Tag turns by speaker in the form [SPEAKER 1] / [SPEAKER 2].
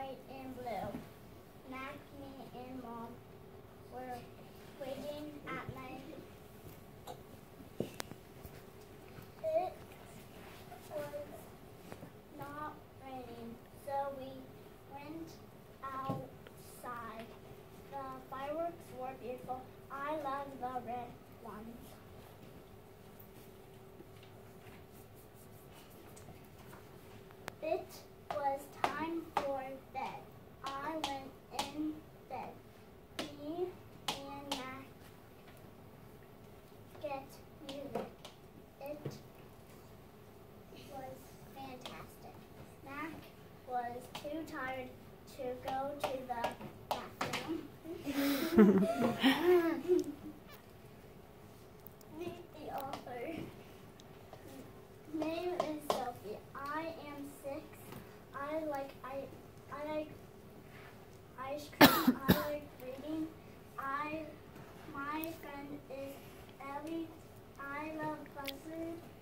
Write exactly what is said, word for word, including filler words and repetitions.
[SPEAKER 1] white, and blue. Mac, me, and Mom were waiting at night. It was not raining, so we went outside. The fireworks were beautiful. I love the red ones. It was time for bed. I went in bed. Me and Mac get music. It was fantastic. Mac was too tired to go to the bathroom. Meet the author. Name is Sophie. I am six. I like I I like ice cream. I like reading. I my friend is Ellie. I love buzzards.